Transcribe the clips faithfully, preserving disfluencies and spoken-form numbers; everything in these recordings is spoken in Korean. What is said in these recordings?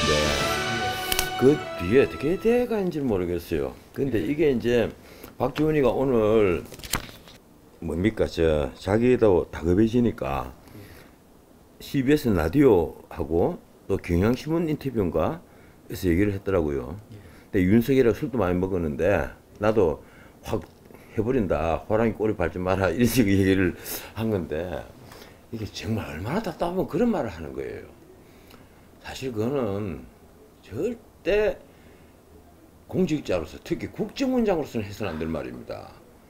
그 뒤에 어떻게 돼가는지 모르겠어요. 근데 이게 이제 박지원이가 오늘 뭡니까 저 자기도 다급해지니까 씨비에스 라디오하고 또 경향신문 인터뷰인가 해서 얘기를 했더라고요. 근데 윤석열이랑 술도 많이 먹었는데 나도 확 해버린다, 호랑이 꼬리 밟지 마라, 이런 식의 얘기를 한 건데 이게 정말 얼마나 답답하면 그런 말을 하는 거예요. 사실 그거는 절대 공직자로서, 특히 국정원장으로서는 해서는 안 될 말입니다.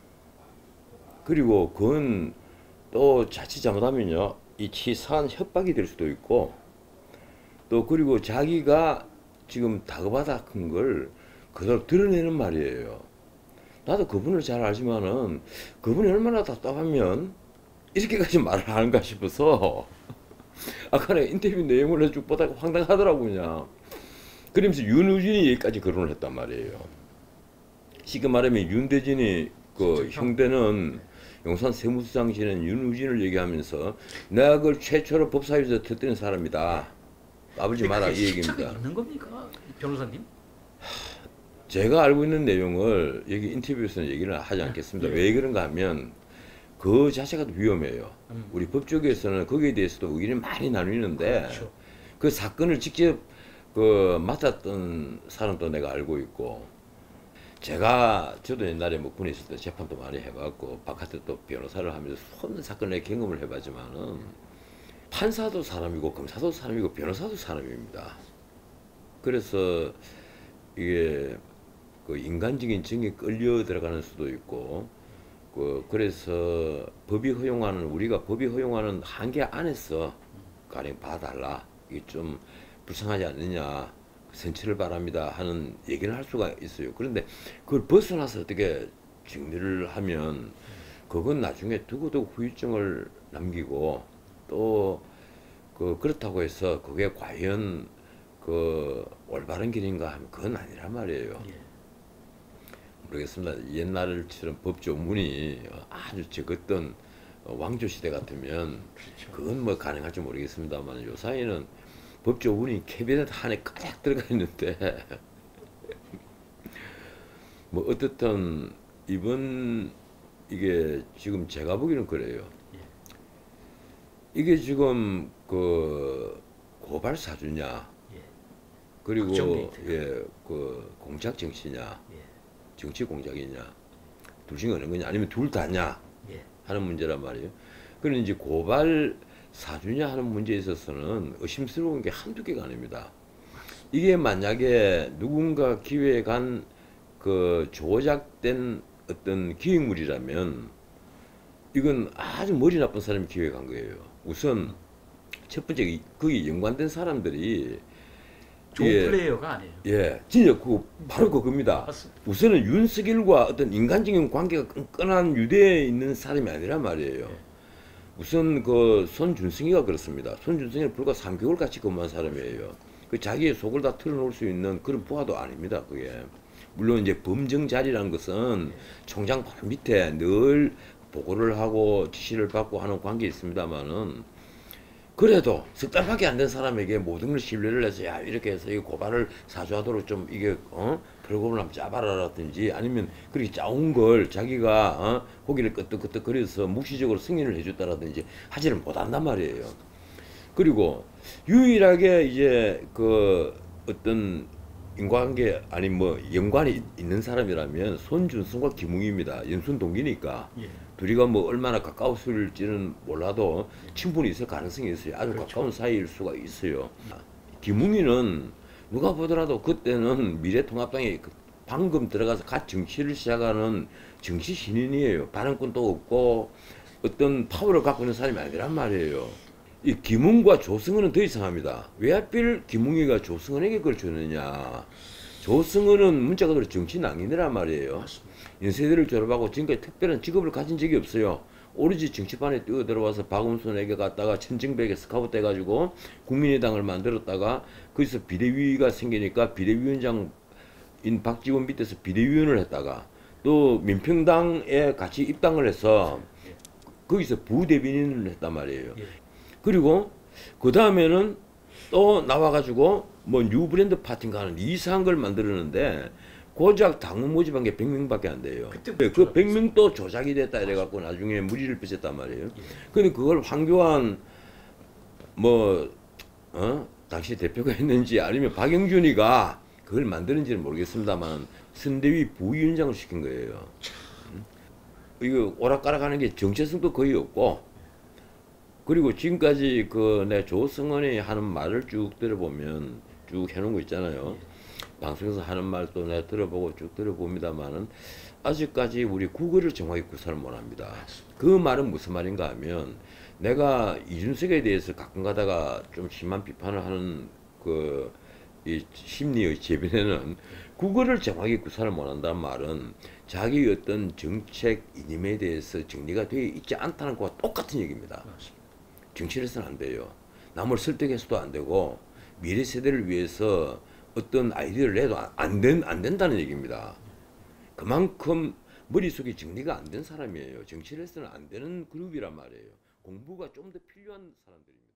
그리고 그건 또 자칫 잘못하면요, 이 치사한 협박이 될 수도 있고, 또 그리고 자기가 지금 다급하다 큰 걸 그대로 드러내는 말이에요. 나도 그분을 잘 알지만은 그분이 얼마나 답답하면 이렇게까지 말을 하는가 싶어서 아까 내가 인터뷰 내용을 쭉 보다가 황당하더라고. 그냥 그러면서 윤우진이 여기까지 거론을 했단 말이에요. 쉽게 말하면 윤대진이 그 형대는 용산 세무서장실은 윤우진을 얘기하면서 내가 그걸 최초로 법사위에서 터뜨린 사람이다, 까불지 마라, 이 얘기입니다. 있는 겁니까, 변호사님? 제가 알고 있는 내용을 여기 인터뷰에서는 얘기를 하지 않겠습니다. 네. 왜 그런가 하면 그 자체가 위험해요. 음. 우리 법조계에서는 거기에 대해서도 의견이 많이 나뉘는데, 그렇죠. 그 사건을 직접 그 맡았던 사람도 내가 알고 있고, 제가 저도 옛날에 뭐 군에 있을 때 재판도 많이 해봤고 바깥에 또 변호사를 하면서 수없는 사건의 경험을 해봤지만은 판사도 사람이고 검사도 사람이고 변호사도 사람입니다. 그래서 이게 그 인간적인 정에 끌려 들어가는 수도 있고, 그 그래서 법이 허용하는, 우리가 법이 허용하는 한계 안에서 가령 봐달라, 이게 좀 불쌍하지 않느냐, 선처를 바랍니다 하는 얘기를 할 수가 있어요. 그런데 그걸 벗어나서 어떻게 정리를 하면 그건 나중에 두고두고 후유증을 남기고, 또 그 그렇다고 해서 그게 과연 그 올바른 길인가 하면 그건 아니란 말이에요. 예. 모르겠습니다. 옛날처럼 법조문이 아주 적었던 왕조시대 같으면 그렇죠. 그건 뭐 가능할지 모르겠습니다만 요사이는 법조문이 캐비넷 안에 가득 들어가 있는데 뭐 어떻든 이번 이게 지금 제가 보기에는 그래요. 이게 지금 그 고발 사주냐, 그리고 예, 그 공작 정치냐, 정치 공작이냐, 둘 중에 어느 거냐, 아니면 둘 다냐 하는 문제란 말이에요. 그런 이제 고발 사주냐 하는 문제에 있어서는 의심스러운 게 한두 개가 아닙니다. 이게 만약에 누군가 기획한 그 조작된 어떤 기획물이라면 이건 아주 머리 나쁜 사람이 기획한 거예요. 우선 첫 번째 거기 연관된 사람들이 좋은 예, 플레이어가 아니에요. 예, 진짜 그 바로 그겁니다. 맞습니다. 우선은 윤석열과 어떤 인간적인 관계가 끈끈한 유대에 있는 사람이 아니란 말이에요. 네. 우선 그 손준승이가 그렇습니다. 손준승이는 불과 삼 개월 같이 근무한 사람이에요. 그 자기의 속을 다 털어놓을 수 있는 그런 부하도 아닙니다. 그게 물론 이제 범정 자리라는 것은 네. 총장 바로 밑에 늘 보고를 하고 지시를 받고 하는 관계에 있습니다만은, 그래도 석 달밖에 안 된 사람에게 모든 걸 신뢰를 해서 야 이렇게 해서 이 고발을 사주하도록 좀 이게 어 프로그램을 한번 짜봐라라든지, 아니면 그렇게 짜온 걸 자기가 어 고기를 끄떡끄떡 거려서 묵시적으로 승인을 해줬다라든지 하지를 못한단 말이에요. 그리고 유일하게 이제 그 어떤 인과관계 아니 뭐 연관이 있는 사람이라면 손준승과 김웅입니다. 연순 동기니까. 예. 둘이가 뭐 얼마나 가까웠을지는 몰라도 친분이 있을 가능성이 있어요. 아주 그렇죠. 가까운 사이일 수가 있어요. 김웅이는 누가 보더라도 그때는 미래통합당에 방금 들어가서 갓 정치를 시작하는 정치 신인이에요. 발언권도 없고 어떤 파워를 갖고 있는 사람이 아니란 말이에요. 이 김웅과 조승은은 더 이상합니다. 왜 하필 김웅이가 조승은에게 그걸 줬느냐. 조승은은 문자 그대로 정치 낭인이란 말이에요. 연세대를 졸업하고 지금까지 특별한 직업을 가진 적이 없어요. 오로지 정치판에 뛰어들어와서 박음순에게 갔다가 천정백에 스카우트 해가지고 국민의당을 만들었다가 거기서 비대위가 생기니까 비대위원장인 박지원 밑에서 비대위원을 했다가 또 민평당에 같이 입당을 해서 거기서 부대변인을 했단 말이에요. 그리고 그 다음에는 또 나와가지고 뭐 뉴 브랜드 파티인가 하는 이상한 걸 만들었는데 고작 당원 모집한 게 백 명밖에 안 돼요. 그때 그 백 명도 조작이 됐다 이래갖고 나중에 무리를 빚었단 말이에요. 근데 그걸 황교안 뭐 어? 당시 대표가 했는지 아니면 박영준이가 그걸 만드는지는 모르겠습니다만 선대위 부위원장을 시킨 거예요. 이거 오락가락하는 게 정체성도 거의 없고, 그리고 지금까지 그 내 조성원이 하는 말을 쭉 들어보면 쭉 해놓은 거 있잖아요. 방송에서 하는 말도 내가 들어보고 쭉 들어봅니다만은 아직까지 우리 국어를 정확히 구사를 못합니다. 그 말은 무슨 말인가 하면, 내가 이준석에 대해서 가끔 가다가 좀 심한 비판을 하는 그 이 심리의 재변에는 국어를 정확히 구사를 못한다는 말은 자기 어떤 정책 이념에 대해서 정리가 되어 있지 않다는 것과 똑같은 얘기입니다. 정치를 해서는 안 돼요. 남을 설득해서도 안 되고 미래 세대를 위해서 어떤 아이디어를 내도 안, 된, 안 된다는 얘기입니다. 그만큼 머릿속에 정리가 안 된 사람이에요. 정치를 해서는 안 되는 그룹이란 말이에요. 공부가 좀 더 필요한 사람들입니다.